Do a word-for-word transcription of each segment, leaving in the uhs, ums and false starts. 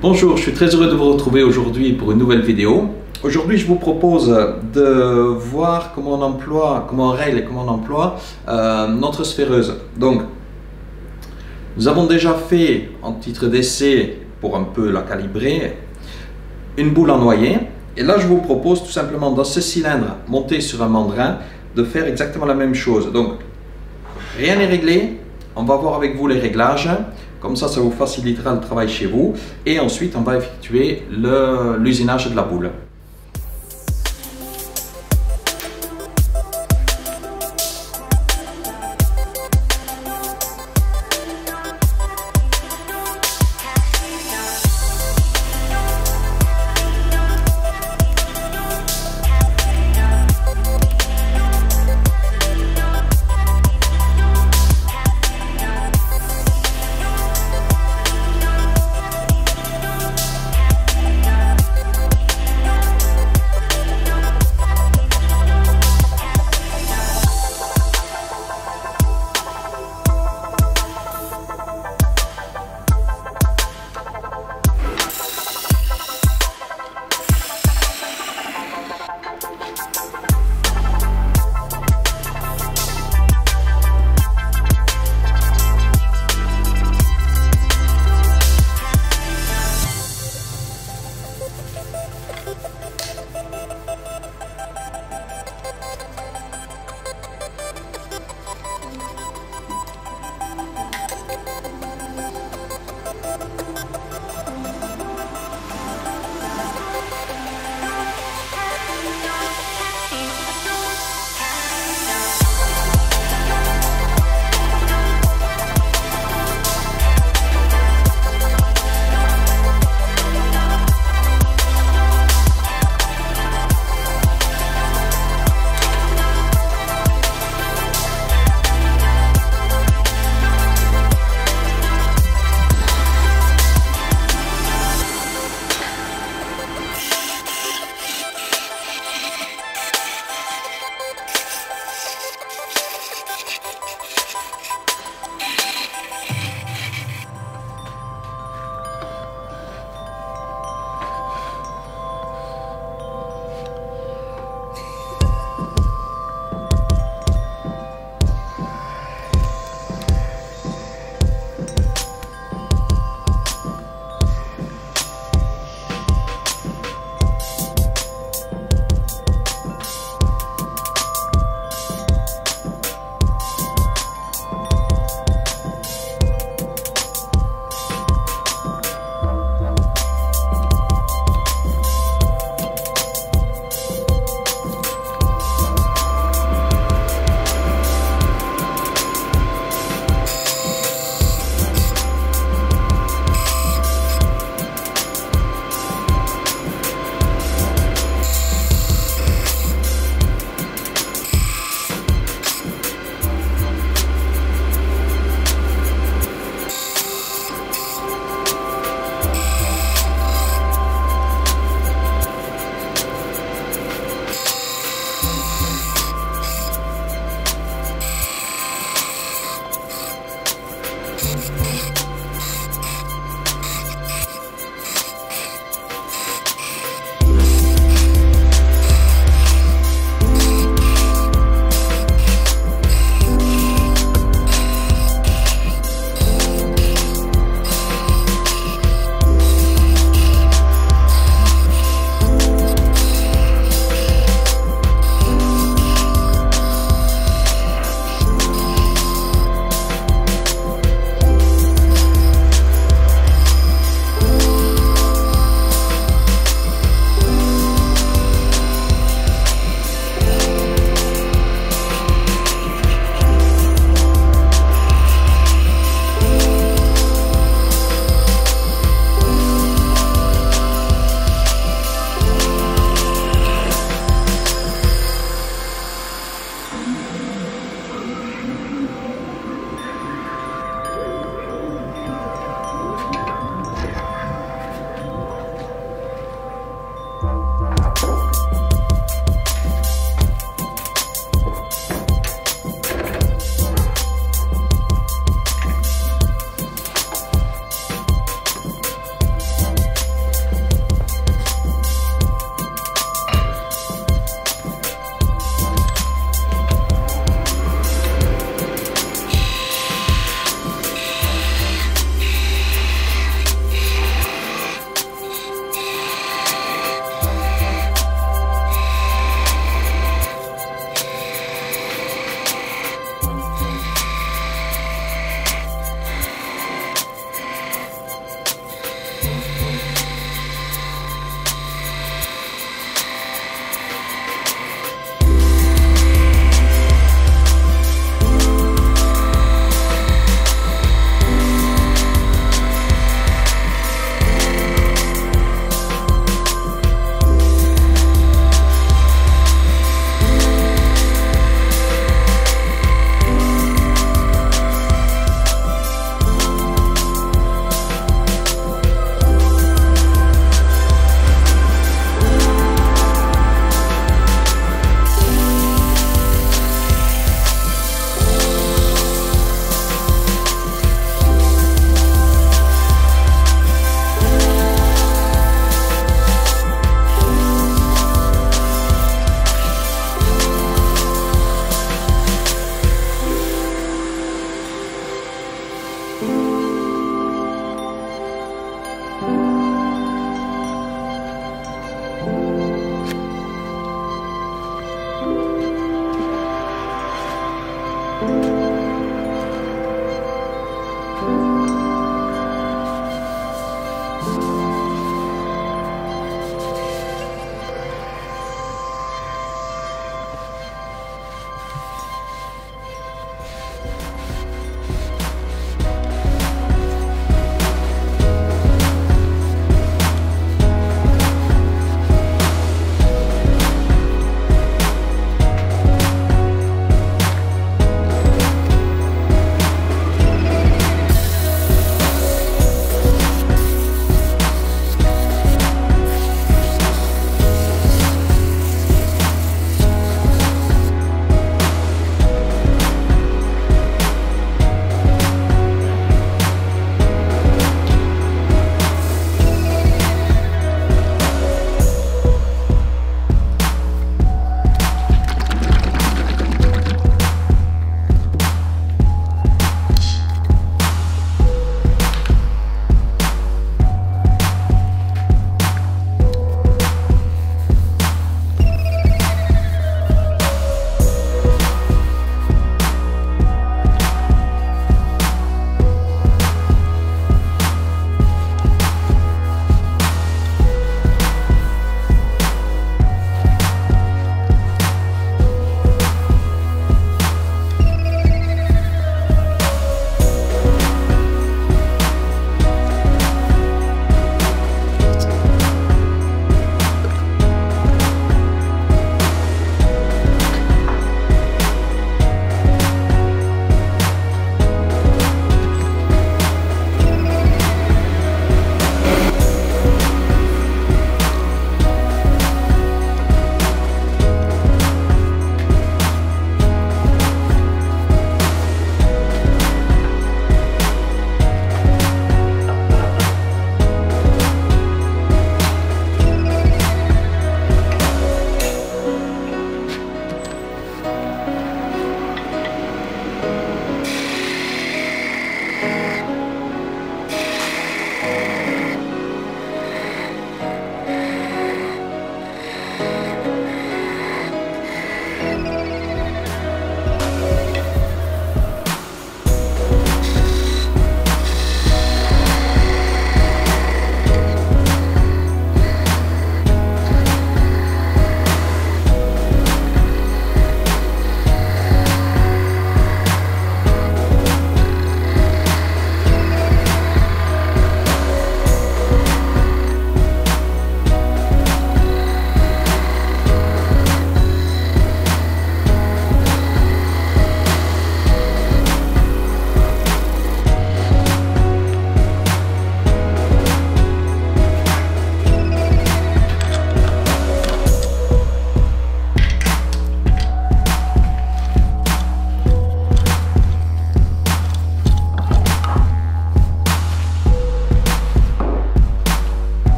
Bonjour, je suis très heureux de vous retrouver aujourd'hui pour une nouvelle vidéo. Aujourd'hui, je vous propose de voir comment on emploie, comment on règle et comment on emploie euh, notre sphaireuse. Donc, nous avons déjà fait en titre d'essai, pour un peu la calibrer, une boule en noyer. Et là, je vous propose tout simplement dans ce cylindre monté sur un mandrin de faire exactement la même chose. Donc, rien n'est réglé. On va voir avec vous les réglages. Comme ça, ça vous facilitera le travail chez vous. Et ensuite, on va effectuer l'usinage de la boule.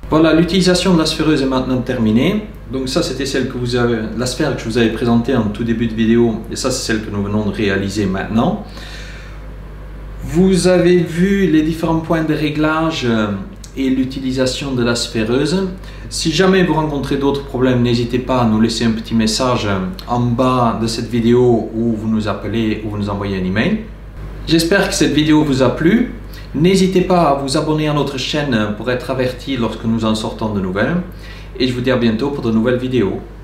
Voilà, l'utilisation de la sphéreuse est maintenant terminée. Donc ça, c'était celle que vous avez, la sphère que je vous avais présentée en tout début de vidéo, et ça, c'est celle que nous venons de réaliser maintenant. Vous avez vu les différents points de réglage et l'utilisation de la sphéreuse. Si jamais vous rencontrez d'autres problèmes, n'hésitez pas à nous laisser un petit message en bas de cette vidéo, ou vous nous appelez ou vous nous envoyez un email. J'espère que cette vidéo vous a plu. N'hésitez pas à vous abonner à notre chaîne pour être averti lorsque nous en sortons de nouvelles. Et je vous dis à bientôt pour de nouvelles vidéos.